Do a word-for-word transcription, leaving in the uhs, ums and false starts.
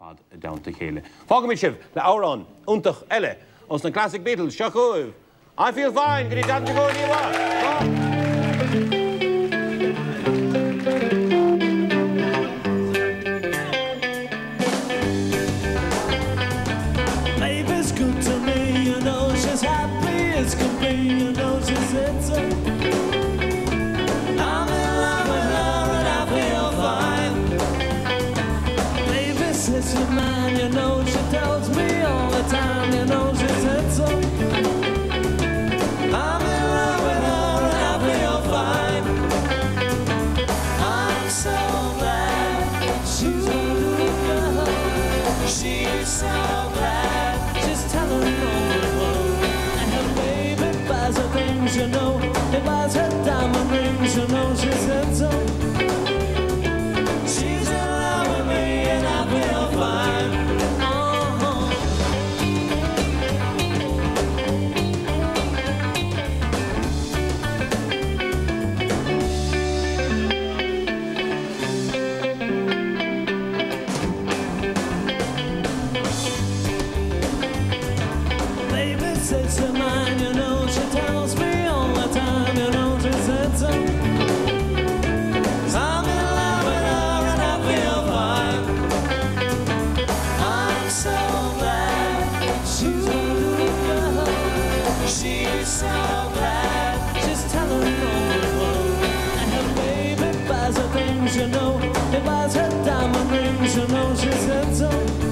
downta chéile. Fágamid sibh le árán úntach eile os na Classic Beatles seo chuamh. I feel fine, grí downta go níomha. Baby's good to me, you know she's happy as can be, you know she said so. I'm in love with her and I feel fine. Baby says she's mine, you know she tells me all the time, you know she said so. I'm in love with her and I feel fine. I'm so glad she's a good girl. She's so glad she's telling all the world. And her baby buys her things, you know. He buys her diamond rings, you know she said so. She's in love with me and I feel fine. Baby says you're mine, you know, she tells me all the time, you know, she said so. I'm in love with her and I feel fine. I'm so glad she's a good girl. She's so glad she's telling all the world. And her baby buys her things, you know. He buys her diamond rings, you know, she said so.